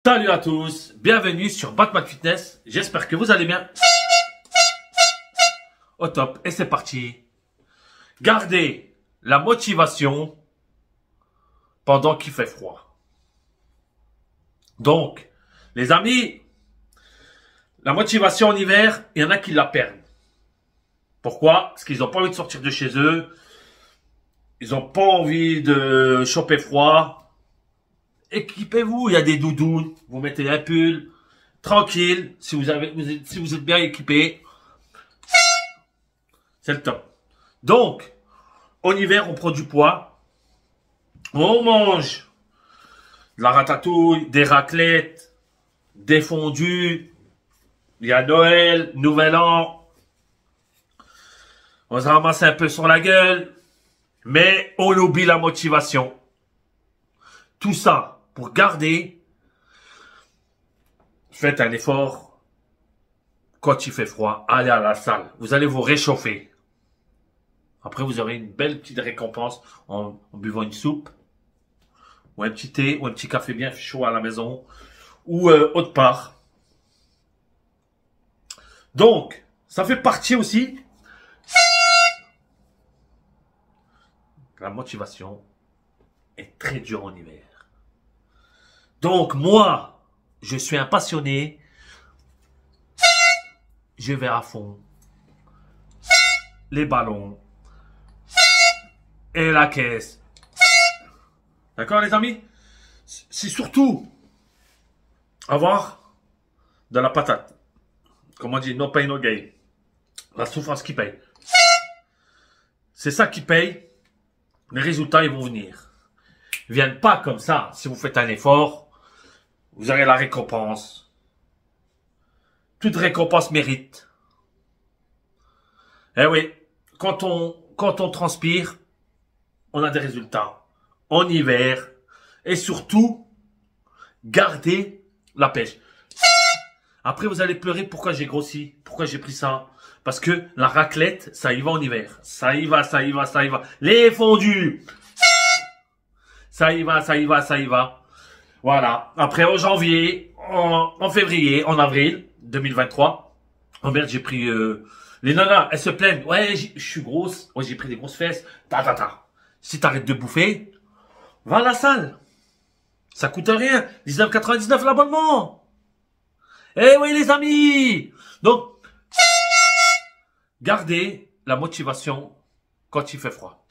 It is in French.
Salut à tous, bienvenue sur Batman Fitness, j'espère que vous allez bien. Au top, et c'est parti. Gardez la motivation pendant qu'il fait froid. Donc, les amis, la motivation en hiver, il y en a qui la perdent. Pourquoi? Parce qu'ils n'ont pas envie de sortir de chez eux, ils n'ont pas envie de choper froid. Équipez-vous, il y a des doudounes, vous mettez un pull, tranquille, si vous êtes bien équipé, c'est le top. Donc, en hiver, on prend du poids, on mange de la ratatouille, des raclettes, des fondus, il y a Noël, Nouvel An, on se ramasse un peu sur la gueule, mais on oublie la motivation. Tout ça, pour garder, faites un effort. Quand il fait froid, allez à la salle. Vous allez vous réchauffer. Après, vous aurez une belle petite récompense en buvant une soupe, ou un petit thé, ou un petit café bien chaud à la maison, ou autre part. Donc, ça fait partie aussi la motivation est très dure en hiver. Donc, moi, je suis un passionné. Je vais à fond. Les ballons. Et la caisse. D'accord, les amis? C'est surtout avoir de la patate. Comme on dit, no pain, no gain. La souffrance qui paye. C'est ça qui paye. Les résultats, ils vont venir. Ils viennent pas comme ça. Si vous faites un effort, vous aurez la récompense. Toute récompense mérite. Eh oui, quand on transpire, on a des résultats. En hiver. Et surtout, gardez la pêche. Après, vous allez pleurer pourquoi j'ai grossi. Pourquoi j'ai pris ça. Parce que la raclette, ça y va en hiver. Ça y va, ça y va, ça y va. Les fondus. Ça y va, ça y va, ça y va. Voilà. Après, en janvier, en février, en avril 2023, oh merde, j'ai pris... les nanas, elles se plaignent. Ouais, je suis grosse. Ouais, j'ai pris des grosses fesses. Si t'arrêtes de bouffer, va à la salle. Ça coûte rien. 19,99 l'abonnement. Eh oui, les amis. Donc, gardez la motivation quand il fait froid.